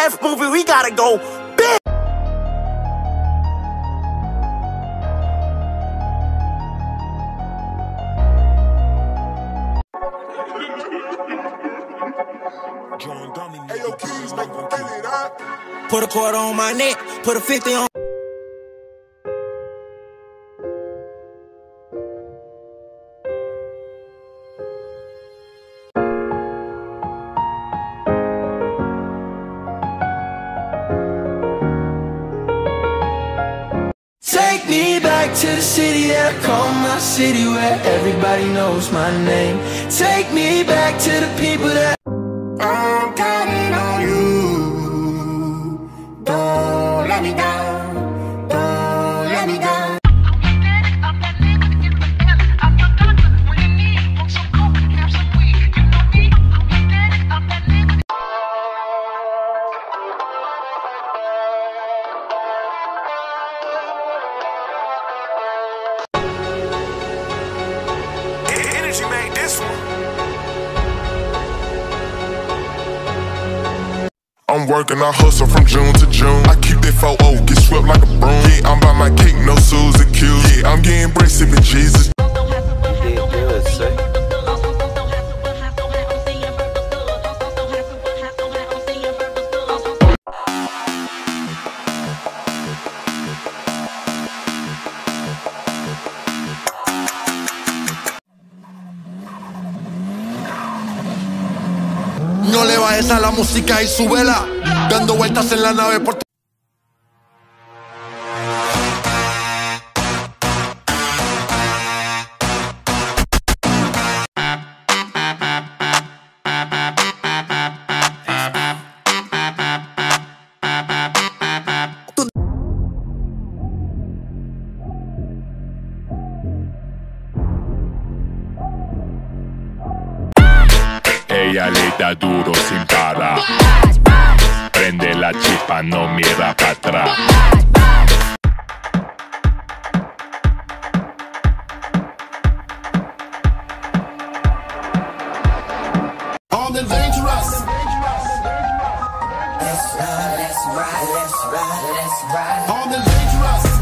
F movie, we gotta go big. Put a quarter on my neck, put a 50 on. Take me back to the city that I call my city, where everybody knows my name. Take me back to the people that I'm counting on you. Don't let me down. Don't let me down. Energy made this one. I'm working, I hustle from June to June. I keep that 4-0, get swept like a broom. Yeah, I'm by my cake, no Susie Q's. Yeah, I'm getting bread, sipping Jesus. You did good, say. No le bajes a la música y súbela, dando vueltas en la nave por Ella le da duro sin parar. Prende la chispa, no mira para atrás. On the dangerous. Let's ride, let's ride, let's ride, let's ride. On the dangerous.